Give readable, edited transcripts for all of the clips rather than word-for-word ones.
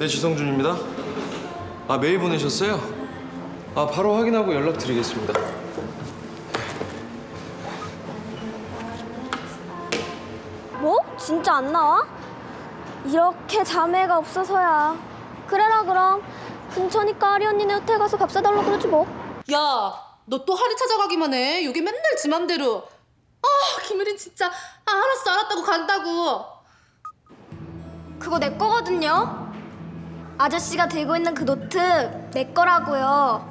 네, 지성준입니다. 아, 메일 보내셨어요? 아, 바로 확인하고 연락드리겠습니다. 뭐? 진짜 안 나와? 이렇게 자매가 없어서야. 그래라 그럼. 근처니까 아리 언니네 호텔 가서 밥 사달라고 그러지 뭐. 야, 너 또 하리 찾아가기만 해. 여기 맨날 지 맘대로. 아, 김혜린 진짜. 아, 알았다고 간다고. 그거 내 거거든요. 아저씨가 들고 있는 그 노트 내 거라고요.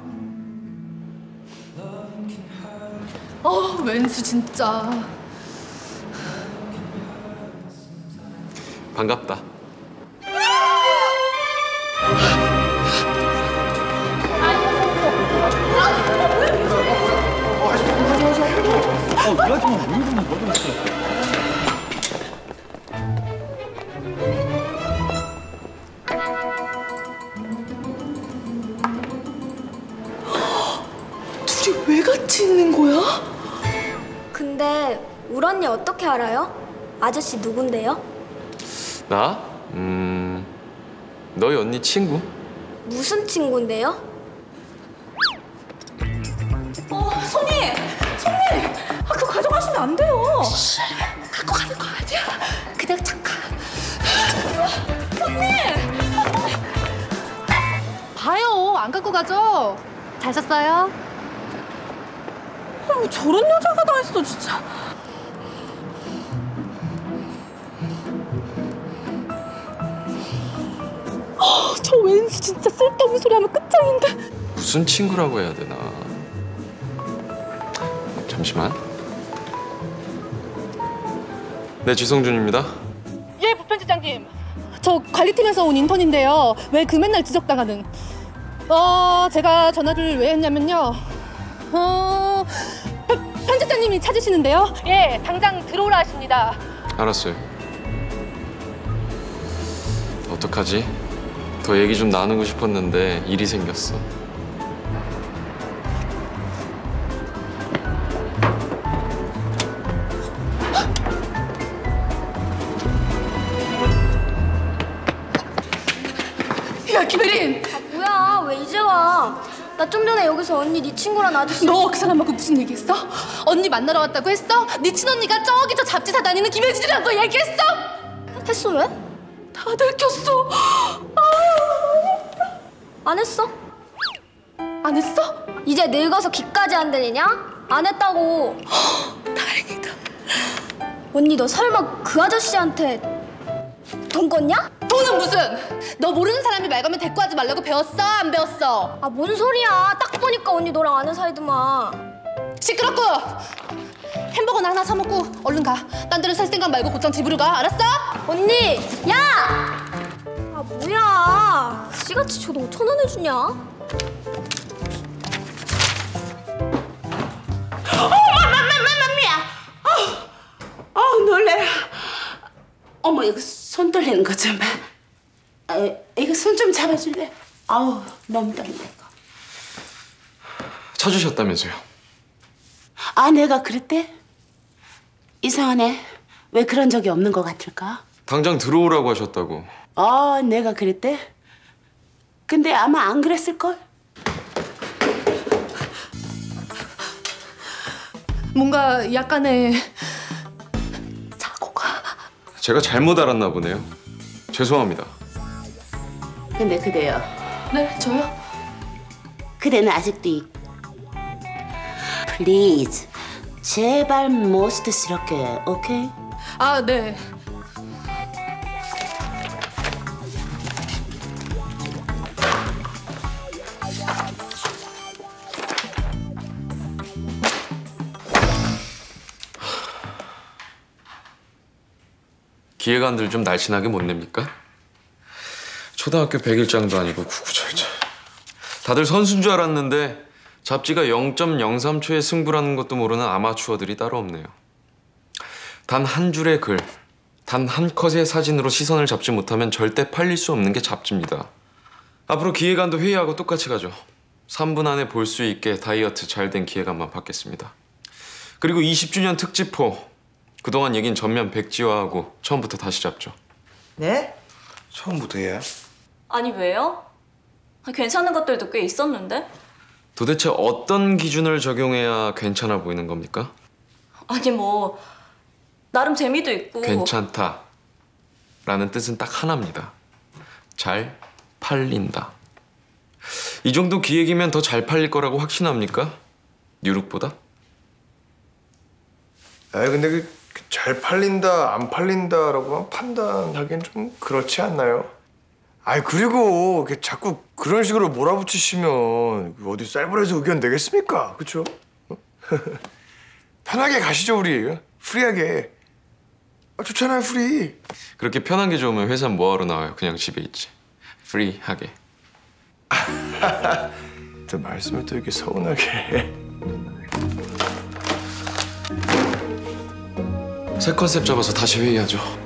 웬수 진짜. 반갑다. 둘이 왜 같이 있는 거야? 근데 울 언니 어떻게 알아요? 아저씨 누군데요? 나? 너희 언니 친구? 무슨 친구인데요? 손님! 아, 그거 가져가시면 안 돼요. 갖고 가는 거 아니야. 그냥 잠깐. 손님! 봐요, 안 갖고 가죠? 잘 샀어요? 저런 여자가 다 있어, 진짜. 저 웬수 진짜 쓸데없는 소리 하면 끝장인데. 무슨 친구라고 해야 되나? 잠시만. 네, 지성준입니다. 예, 부편지장님. 저 관리팀에서 온 인턴인데요. 왜 그 맨날 지적당하는. 제가 전화를 왜 했냐면요. 편집장님이 찾으시는데요. 예, 당장 들어오라 하십니다. 알았어요. 어떡하지? 더 얘기 좀 나누고 싶었는데 일이 생겼어. 야, 김혜린! 뭐야, 왜 이제 와? 나 좀 전에 여기서 언니 네 친구랑 아저씨. 너 그 사람하고 무슨 얘기했어? 언니 만나러 왔다고 했어? 네 친언니가 저기 저 잡지사 다니는 김혜진이라는 거 얘기했어? 했어 왜? 다 들켰어. 안 했어? 안 했어? 이제 늙어서 기까지 안 들리냐? 안 했다고. 다행이다. 언니 너 설마 그 아저씨한테 돈 껐냐? 돈은 무슨? 너 모르는 사람이 말 걸면 대꾸하지 말라고 배웠어? 안 배웠어? 아, 뭔 소리야. 딱 보니까 언니 너랑 아는 사이더만. 시끄럽고! 햄버거나 하나 사 먹고 얼른 가. 딴 데로 살 생각 말고 곧장 집으로 가. 알았어? 언니! 야! 아, 뭐야. 씨같이 줘도 5,000원 해주냐? 맘미야! 놀래라. 어머, 이거 손 떨리는 거 좀 봐. 이거 손 좀 잡아줄래? 아우, 너무 떨린다, 이거. 찾으셨다면서요? 아, 내가 그랬대? 이상하네. 왜 그런 적이 없는 것 같을까? 당장 들어오라고 하셨다고. 내가 그랬대? 근데 아마 안 그랬을걸? 뭔가 약간의 사고가. 제가 잘못 알았나 보네요. 죄송합니다. 근데 그대요. 네, 저요? 그대는 아직도 Please. 제발 모스트스럽게, 오케이? 아, 네. 기획안들 좀 날씬하게 못 냅니까? 초등학교 100일장도 아니고 구구절절. 다들 선수인 줄 알았는데 잡지가 0.03초의 승부라는 것도 모르는 아마추어들이 따로 없네요. 단 한 줄의 글, 단 한 컷의 사진으로 시선을 잡지 못하면 절대 팔릴 수 없는 게 잡지입니다. 앞으로 기획안도 회의하고 똑같이 가죠. 3분 안에 볼 수 있게 다이어트 잘 된 기획안만 받겠습니다. 그리고 20주년 특집호. 그동안 얘긴 전면 백지화하고 처음부터 다시 잡죠. 네? 처음부터예요? 아니 왜요? 괜찮은 것들도 꽤 있었는데? 도대체 어떤 기준을 적용해야 괜찮아 보이는 겁니까? 아니 뭐 나름 재미도 있고 괜찮다 라는 뜻은 딱 하나입니다. 잘 팔린다. 이 정도 기획이면 더 잘 팔릴 거라고 확신합니까? 뉴룩보다? 아 근데 잘 팔린다 안 팔린다라고만 판단하기엔 좀 그렇지 않나요? 아이 그리고 자꾸 그런 식으로 몰아붙이시면 어디 쌀벌에서 의견 내겠습니까? 그렇죠? 편하게 가시죠 우리. 프리하게. 좋잖아요 프리. 그렇게 편한 게 좋으면 회사 뭐하러 나와요? 그냥 집에 있지. 프리하게. 또 말씀을 또 이렇게 서운하게. 새 컨셉 잡아서 다시 회의하죠.